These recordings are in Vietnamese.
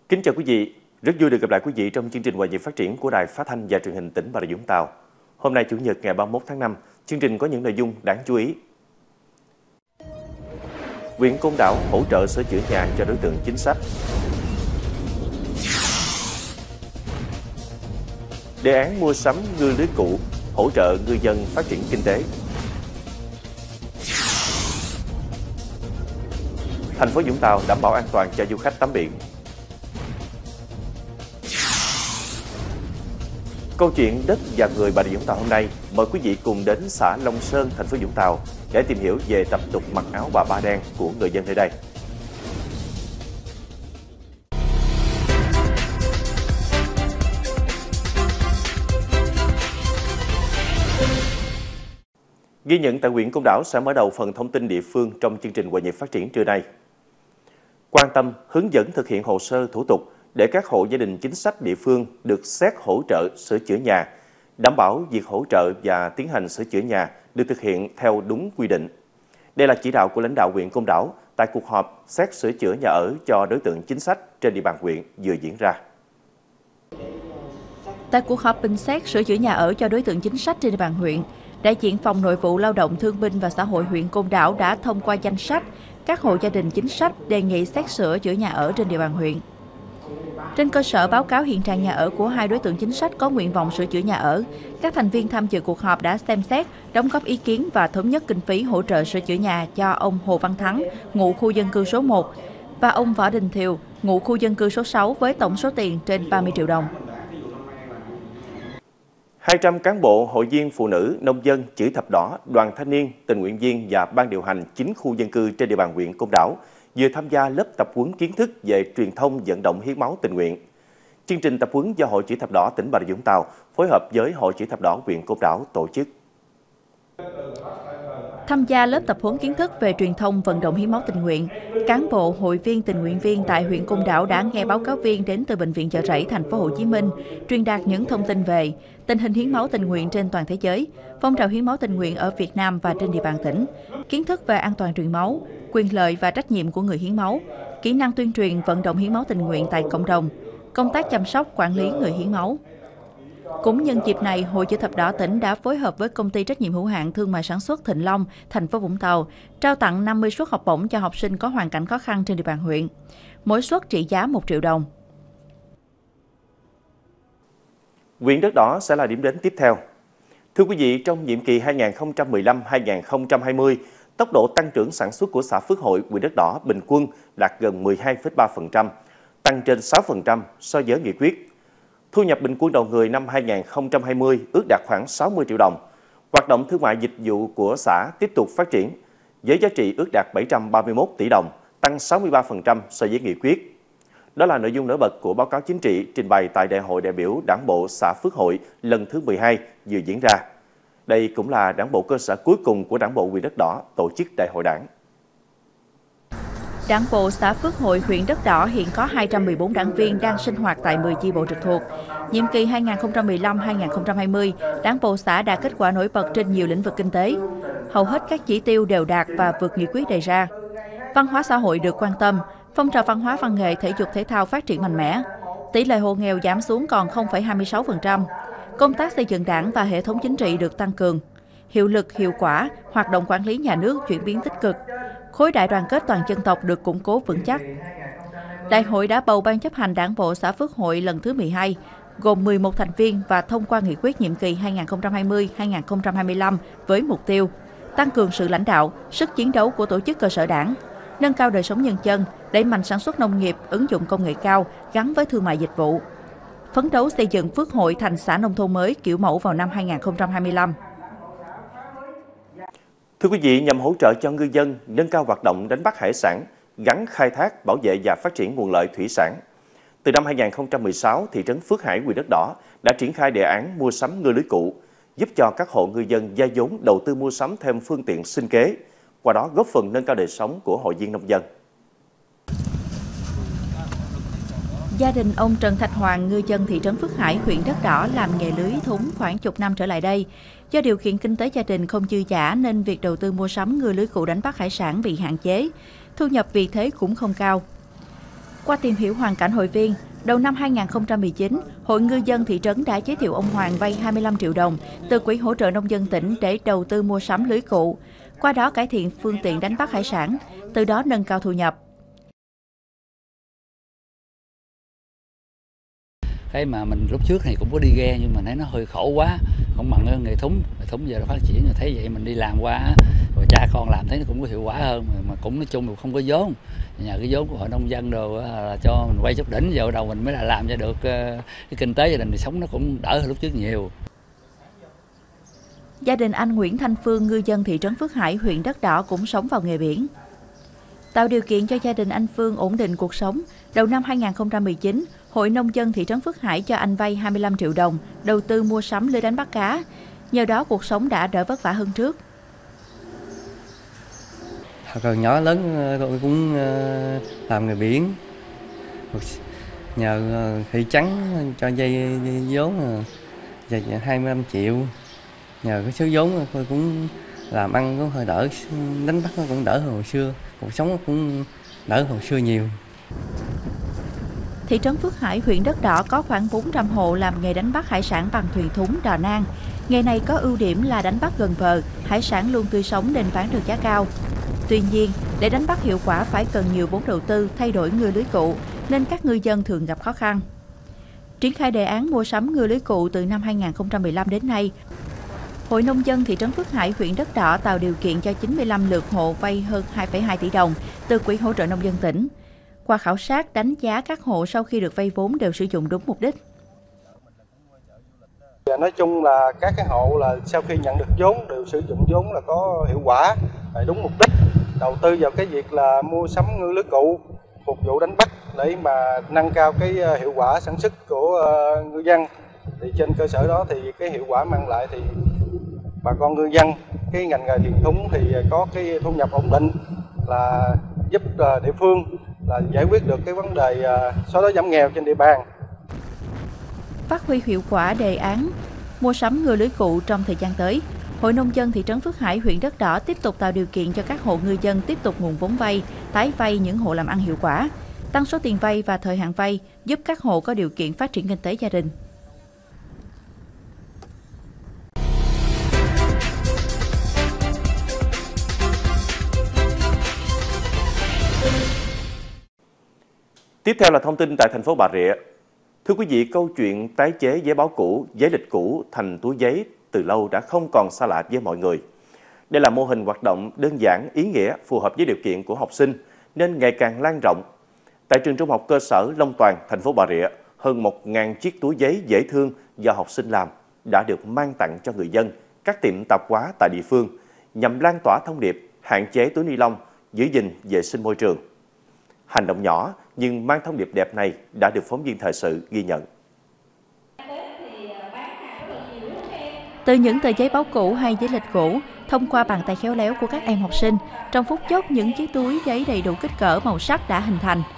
Kính chào quý vị, rất vui được gặp lại quý vị trong chương trình Hòa nhịp phát triển của Đài Phát thanh và Truyền hình tỉnh Bà Rịa Vũng Tàu. Hôm nay Chủ nhật ngày 31 tháng 5, chương trình có những nội dung đáng chú ý. Huyện Côn Đảo hỗ trợ sửa chữa nhà cho đối tượng chính sách. Đề án mua sắm ngư lưới cụ hỗ trợ ngư dân phát triển kinh tế. Thành phố Vũng Tàu đảm bảo an toàn cho du khách tắm biển. Câu chuyện đất và người Bà Rịa Vũng Tàu hôm nay, mời quý vị cùng đến xã Long Sơn, thành phố Vũng Tàu để tìm hiểu về tập tục mặc áo bà ba đen của người dân nơi đây. Ghi nhận tại huyện Côn Đảo sẽ mở đầu phần thông tin địa phương trong chương trình Hòa nhịp phát triển trưa nay. Quan tâm hướng dẫn thực hiện hồ sơ thủ tục để các hộ gia đình chính sách địa phương được xét hỗ trợ sửa chữa nhà, đảm bảo việc hỗ trợ và tiến hành sửa chữa nhà được thực hiện theo đúng quy định. Đây là chỉ đạo của lãnh đạo huyện Côn Đảo tại cuộc họp xét sửa chữa nhà ở cho đối tượng chính sách trên địa bàn huyện vừa diễn ra. Tại cuộc họp bình xét sửa chữa nhà ở cho đối tượng chính sách trên địa bàn huyện, đại diện Phòng Nội vụ Lao động Thương binh và Xã hội huyện Côn Đảo đã thông qua danh sách các hộ gia đình chính sách đề nghị xét sửa chữa nhà ở trên địa bàn huyện. Trên cơ sở báo cáo hiện trạng nhà ở của hai đối tượng chính sách có nguyện vọng sửa chữa nhà ở, các thành viên tham dự cuộc họp đã xem xét, đóng góp ý kiến và thống nhất kinh phí hỗ trợ sửa chữa nhà cho ông Hồ Văn Thắng, ngụ khu dân cư số 1, và ông Võ Đình Thiều, ngụ khu dân cư số 6 với tổng số tiền trên 30 triệu đồng. 200 cán bộ, hội viên phụ nữ, nông dân, chữ thập đỏ, đoàn thanh niên, tình nguyện viên và ban điều hành 9 khu dân cư trên địa bàn huyện Côn Đảo vừa tham gia lớp tập huấn kiến thức về truyền thông vận động hiến máu tình nguyện. Chương trình tập huấn do Hội Chữ thập đỏ tỉnh Bà Rịa Vũng Tàu phối hợp với Hội Chữ thập đỏ huyện Côn Đảo tổ chức. Tham gia lớp tập huấn kiến thức về truyền thông vận động hiến máu tình nguyện, cán bộ, hội viên, tình nguyện viên tại huyện Côn Đảo đã nghe báo cáo viên đến từ Bệnh viện Chợ Rẫy, thành phố Hồ Chí Minh truyền đạt những thông tin về tình hình hiến máu tình nguyện trên toàn thế giới, phong trào hiến máu tình nguyện ở Việt Nam và trên địa bàn tỉnh, kiến thức về an toàn truyền máu, quyền lợi và trách nhiệm của người hiến máu, kỹ năng tuyên truyền vận động hiến máu tình nguyện tại cộng đồng, công tác chăm sóc, quản lý người hiến máu. Cũng nhân dịp này, Hội Chữ thập đỏ tỉnh đã phối hợp với Công ty trách nhiệm hữu hạn thương mại sản xuất Thịnh Long, thành phố Vũng Tàu, trao tặng 50 suất học bổng cho học sinh có hoàn cảnh khó khăn trên địa bàn huyện. Mỗi suất trị giá 1 triệu đồng. Huyện Đất Đỏ sẽ là điểm đến tiếp theo. Thưa quý vị, trong nhiệm kỳ 2015-2020, tốc độ tăng trưởng sản xuất của xã Phước Hội, huyện Đất Đỏ bình quân đạt gần 12,3%, tăng trên 6% so với nghị quyết. Thu nhập bình quân đầu người năm 2020 ước đạt khoảng 60 triệu đồng. Hoạt động thương mại dịch vụ của xã tiếp tục phát triển, với giá trị ước đạt 731 tỷ đồng, tăng 63% so với nghị quyết. Đó là nội dung nổi bật của báo cáo chính trị trình bày tại Đại hội đại biểu Đảng bộ xã Phước Hội lần thứ 12 vừa diễn ra. Đây cũng là đảng bộ cơ sở cuối cùng của Đảng bộ huyện Đất Đỏ tổ chức đại hội đảng. Đảng bộ xã Phước Hội, huyện Đất Đỏ hiện có 214 đảng viên đang sinh hoạt tại 10 chi bộ trực thuộc. Nhiệm kỳ 2015-2020, Đảng bộ xã đạt kết quả nổi bật trên nhiều lĩnh vực kinh tế. Hầu hết các chỉ tiêu đều đạt và vượt nghị quyết đề ra. Văn hóa xã hội được quan tâm, phong trào văn hóa văn nghệ thể dục thể thao phát triển mạnh mẽ. Tỷ lệ hộ nghèo giảm xuống còn 0,26%. Công tác xây dựng đảng và hệ thống chính trị được tăng cường. Hiệu lực, hiệu quả, hoạt động quản lý nhà nước chuyển biến tích cực. Khối đại đoàn kết toàn dân tộc được củng cố vững chắc. Đại hội đã bầu Ban chấp hành Đảng bộ xã Phước Hội lần thứ 12, gồm 11 thành viên và thông qua nghị quyết nhiệm kỳ 2020-2025 với mục tiêu tăng cường sự lãnh đạo, sức chiến đấu của tổ chức cơ sở đảng, nâng cao đời sống nhân dân, đẩy mạnh sản xuất nông nghiệp, ứng dụng công nghệ cao gắn với thương mại dịch vụ. Phấn đấu xây dựng Phước Hội thành xã nông thôn mới kiểu mẫu vào năm 2025. Thưa quý vị, nhằm hỗ trợ cho ngư dân nâng cao hoạt động đánh bắt hải sản, gắn khai thác, bảo vệ và phát triển nguồn lợi thủy sản. Từ năm 2016, thị trấn Phước Hải, huyện Đất Đỏ đã triển khai đề án mua sắm ngư lưới cụ, giúp cho các hộ ngư dân vay vốn đầu tư mua sắm thêm phương tiện sinh kế, qua đó góp phần nâng cao đời sống của hội viên nông dân. Gia đình ông Trần Thạch Hoàng, ngư dân thị trấn Phước Hải, huyện Đất Đỏ làm nghề lưới thúng khoảng chục năm trở lại đây. Do điều kiện kinh tế gia đình không dư dả nên việc đầu tư mua sắm ngư lưới cụ đánh bắt hải sản bị hạn chế. Thu nhập vì thế cũng không cao. Qua tìm hiểu hoàn cảnh hội viên, đầu năm 2019, Hội Ngư dân thị trấn đã giới thiệu ông Hoàng vay 25 triệu đồng từ Quỹ hỗ trợ nông dân tỉnh để đầu tư mua sắm lưới cụ, qua đó cải thiện phương tiện đánh bắt hải sản, từ đó nâng cao thu nhập. Cái mà mình lúc trước thì cũng có đi ghe nhưng mà thấy nó hơi khổ quá, không bằng nghề thúng giờ phát triển, rồi thấy vậy mình đi làm qua rồi cha con làm thấy nó cũng có hiệu quả hơn, mà cũng nói chung là không có vốn, nhờ cái vốn của hội nông dân rồi là cho mình quay chút đỉnh, giờ đầu mình mới là làm cho được cái kinh tế gia đình, thì sống nó cũng đỡ hơn lúc trước nhiều. Gia đình anh Nguyễn Thanh Phương, ngư dân thị trấn Phước Hải, huyện Đất Đỏ cũng sống vào nghề biển. Tạo điều kiện cho gia đình anh Phương ổn định cuộc sống, đầu năm 2019, Hội Nông dân thị trấn Phước Hải cho anh vay 25 triệu đồng, đầu tư mua sắm lưới đánh bắt cá. Nhờ đó cuộc sống đã đỡ vất vả hơn trước. Rồi nhỏ lớn tôi cũng làm nghề biển. Nhờ thị trấn cho vay vốn 25 triệu. Nhờ cái số vốn tôi cũng làm ăn cũng hơi đỡ, đánh bắt nó cũng đỡ hơn hồi xưa. Cuộc sống cũng đỡ hơn hồi xưa nhiều. Thị trấn Phước Hải, huyện Đất Đỏ có khoảng 400 hộ làm nghề đánh bắt hải sản bằng thuyền thúng, đò nang. Nghề này có ưu điểm là đánh bắt gần bờ, hải sản luôn tươi sống nên bán được giá cao. Tuy nhiên, để đánh bắt hiệu quả phải cần nhiều vốn đầu tư, thay đổi ngư lưới cụ, nên các ngư dân thường gặp khó khăn. Triển khai đề án mua sắm ngư lưới cụ từ năm 2015 đến nay, Hội Nông dân thị trấn Phước Hải, huyện Đất Đỏ tạo điều kiện cho 95 lượt hộ vay hơn 2,2 tỷ đồng từ Quỹ hỗ trợ nông dân tỉnh. Qua khảo sát, đánh giá các hộ sau khi được vay vốn đều sử dụng đúng mục đích. Nói chung là các cái hộ là sau khi nhận được vốn đều sử dụng vốn là có hiệu quả, đúng mục đích, đầu tư vào cái việc là mua sắm ngư lưới cụ phục vụ đánh bắt để mà nâng cao cái hiệu quả sản xuất của ngư dân. Thì trên cơ sở đó thì cái hiệu quả mang lại thì bà con ngư dân cái ngành nghề thuyền thúng thì có cái thu nhập ổn định, là giúp địa phương là giải quyết được cái vấn đề xóa đói giảm nghèo trên địa bàn. Phát huy hiệu quả đề án mua sắm ngư lưới cụ trong thời gian tới, Hội Nông dân thị trấn Phước Hải, huyện Đất Đỏ tiếp tục tạo điều kiện cho các hộ ngư dân tiếp tục nguồn vốn vay, tái vay những hộ làm ăn hiệu quả, tăng số tiền vay và thời hạn vay, giúp các hộ có điều kiện phát triển kinh tế gia đình. Tiếp theo là thông tin tại thành phố Bà Rịa. Thưa quý vị, câu chuyện tái chế giấy báo cũ, giấy lịch cũ thành túi giấy từ lâu đã không còn xa lạ với mọi người. Đây là mô hình hoạt động đơn giản, ý nghĩa, phù hợp với điều kiện của học sinh nên ngày càng lan rộng. Tại trường trung học cơ sở Long Toàn, thành phố Bà Rịa, hơn 1.000 chiếc túi giấy dễ thương do học sinh làm đã được mang tặng cho người dân, các tiệm tạp hóa tại địa phương nhằm lan tỏa thông điệp hạn chế túi ni lông, giữ gìn vệ sinh môi trường. Hành động nhỏ nhưng mang thông điệp đẹp này đã được phóng viên thời sự ghi nhận. Từ những tờ giấy báo cũ hay giấy lịch cũ, thông qua bàn tay khéo léo của các em học sinh, trong phút chốc những chiếc túi giấy đầy đủ kích cỡ, màu sắc đã hình thành.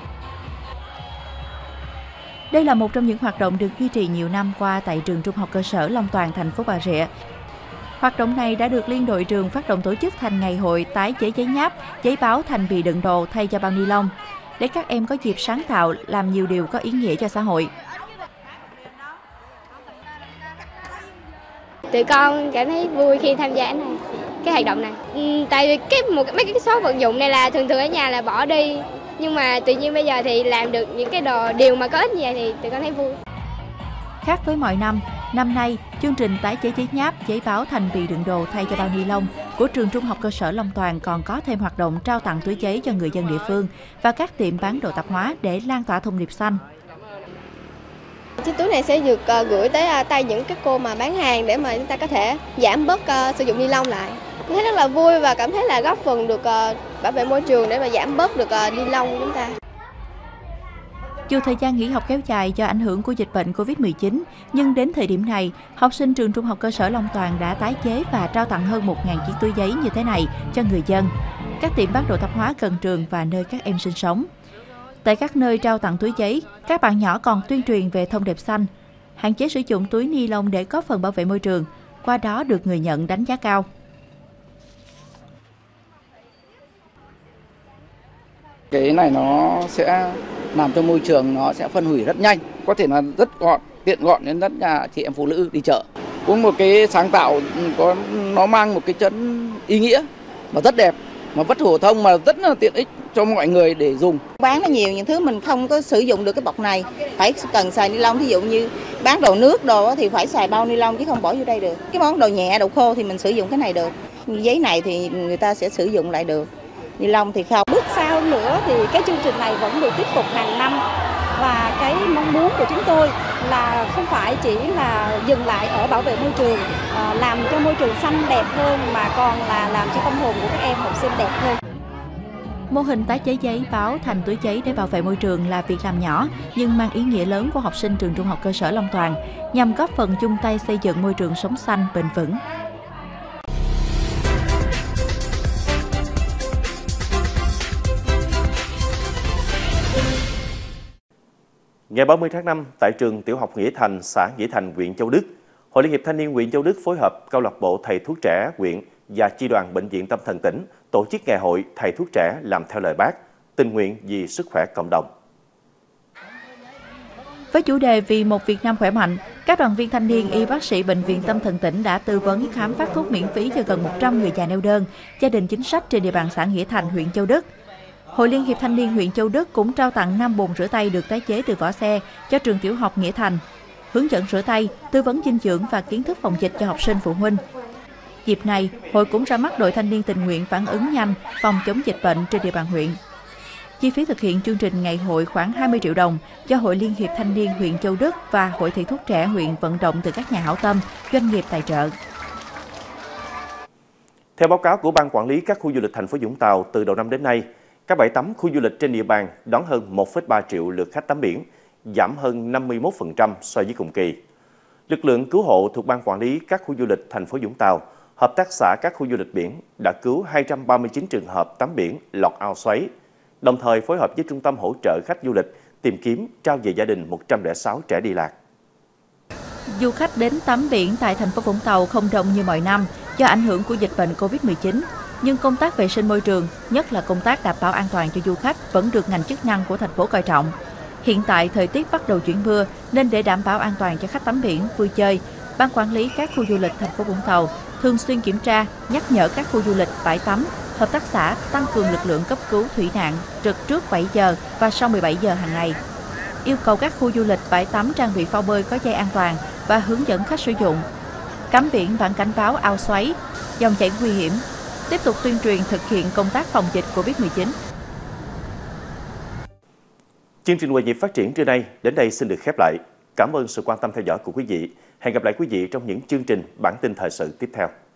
Đây là một trong những hoạt động được duy trì nhiều năm qua tại trường trung học cơ sở Long Toàn, thành phố Bà Rịa. Hoạt động này đã được liên đội trường phát động tổ chức thành ngày hội tái chế giấy nháp, giấy báo thành bì đựng đồ thay cho bao ni lông, để các em có dịp sáng tạo, làm nhiều điều có ý nghĩa cho xã hội. Tụi con cảm thấy vui khi tham gia cái hoạt động này. Tại vì mấy cái số vận dụng này là thường ở nhà là bỏ đi, nhưng mà tự nhiên bây giờ thì làm được những cái điều mà có ích như vậy thì tụi con thấy vui. Khác với mọi năm, năm nay, chương trình tái chế giấy nháp, giấy báo thành bì đựng đồ thay cho bao ni lông của trường trung học cơ sở Long Toàn còn có thêm hoạt động trao tặng túi giấy cho người dân địa phương và các tiệm bán đồ tạp hóa để lan tỏa thông điệp xanh. Chiếc túi này sẽ được gửi tới tay những các cô mà bán hàng để mà chúng ta có thể giảm bớt sử dụng ni lông lại. Tôi thấy rất là vui và cảm thấy là góp phần được bảo vệ môi trường để mà giảm bớt được ni lông của chúng ta. Dù thời gian nghỉ học kéo dài do ảnh hưởng của dịch bệnh Covid-19, nhưng đến thời điểm này, học sinh trường trung học cơ sở Long Toàn đã tái chế và trao tặng hơn 1.000 chiếc túi giấy như thế này cho người dân, các tiệm bán đồ tạp hóa gần trường và nơi các em sinh sống. Tại các nơi trao tặng túi giấy, các bạn nhỏ còn tuyên truyền về thông điệp xanh, hạn chế sử dụng túi ni lông để góp phần bảo vệ môi trường, qua đó được người nhận đánh giá cao. Cái này nó sẽ làm cho môi trường nó sẽ phân hủy rất nhanh, có thể là rất gọn, tiện gọn đến tất cả chị em phụ nữ đi chợ. Cũng một cái sáng tạo, nó mang một cái chân ý nghĩa và rất đẹp, mà rất phổ thông mà rất là tiện ích cho mọi người để dùng. Bán nó nhiều những thứ mình không có sử dụng được cái bọc này, phải cần xài ni lông. Ví dụ như bán đồ nước đồ thì phải xài bao ni lông chứ không bỏ vô đây được. Cái món đồ nhẹ, đồ khô thì mình sử dụng cái này được. Giấy này thì người ta sẽ sử dụng lại được. Ni lông thì không. Bước sau nữa thì cái chương trình này vẫn được tiếp tục hàng năm. Và cái mong muốn của chúng tôi là không phải chỉ là dừng lại ở bảo vệ môi trường, làm cho môi trường xanh đẹp hơn, mà còn là làm cho tâm hồn của các em học sinh đẹp hơn. Mô hình tái chế giấy báo thành túi giấy để bảo vệ môi trường là việc làm nhỏ nhưng mang ý nghĩa lớn của học sinh trường Trung học cơ sở Long Toàn nhằm góp phần chung tay xây dựng môi trường sống xanh bền vững. Ngày 30 tháng 5, tại trường tiểu học Nghĩa Thành, xã Nghĩa Thành, huyện Châu Đức, Hội Liên hiệp Thanh niên huyện Châu Đức phối hợp câu lạc bộ thầy thuốc trẻ huyện và chi đoàn Bệnh viện Tâm thần tỉnh tổ chức ngày hội thầy thuốc trẻ làm theo lời Bác, tình nguyện vì sức khỏe cộng đồng. Với chủ đề Vì một Việt Nam khỏe mạnh, các đoàn viên thanh niên y bác sĩ Bệnh viện Tâm thần tỉnh đã tư vấn khám phát thuốc miễn phí cho gần 100 người già neo đơn, gia đình chính sách trên địa bàn xã Nghĩa Thành, huyện Châu Đức. Hội Liên hiệp Thanh niên huyện Châu Đức cũng trao tặng 5 bồn rửa tay được tái chế từ vỏ xe cho trường tiểu học Nghĩa Thành, hướng dẫn rửa tay, tư vấn dinh dưỡng và kiến thức phòng dịch cho học sinh phụ huynh. Dịp này, hội cũng ra mắt đội thanh niên tình nguyện phản ứng nhanh phòng chống dịch bệnh trên địa bàn huyện. Chi phí thực hiện chương trình ngày hội khoảng 20 triệu đồng do Hội Liên hiệp Thanh niên huyện Châu Đức và Hội thầy thuốc trẻ huyện vận động từ các nhà hảo tâm, doanh nghiệp tài trợ. Theo báo cáo của Ban Quản lý các khu du lịch thành phố Vũng Tàu, từ đầu năm đến nay, các bãi tắm khu du lịch trên địa bàn đón hơn 1,3 triệu lượt khách tắm biển, giảm hơn 51% so với cùng kỳ. Lực lượng cứu hộ thuộc Ban Quản lý các khu du lịch thành phố Vũng Tàu, hợp tác xã các khu du lịch biển đã cứu 239 trường hợp tắm biển lọt ao xoáy, đồng thời phối hợp với Trung tâm hỗ trợ khách du lịch tìm kiếm trao về gia đình 106 trẻ đi lạc. Du khách đến tắm biển tại thành phố Vũng Tàu không đông như mọi năm do ảnh hưởng của dịch bệnh Covid-19, nhưng công tác vệ sinh môi trường, nhất là công tác đảm bảo an toàn cho du khách vẫn được ngành chức năng của thành phố coi trọng. Hiện tại thời tiết bắt đầu chuyển mưa nên để đảm bảo an toàn cho khách tắm biển vui chơi, Ban Quản lý các khu du lịch thành phố Vũng Tàu thường xuyên kiểm tra, nhắc nhở các khu du lịch, bãi tắm, hợp tác xã tăng cường lực lượng cấp cứu thủy nạn trực trước 7 giờ và sau 17 giờ hàng ngày. Yêu cầu các khu du lịch, bãi tắm trang bị phao bơi có dây an toàn và hướng dẫn khách sử dụng. Cắm biển bảng cảnh báo ao xoáy, dòng chảy nguy hiểm. Tiếp tục tuyên truyền thực hiện công tác phòng dịch Covid-19. Chương trình Hòa nhịp phát triển trưa nay đến đây xin được khép lại. Cảm ơn sự quan tâm theo dõi của quý vị. Hẹn gặp lại quý vị trong những chương trình bản tin thời sự tiếp theo.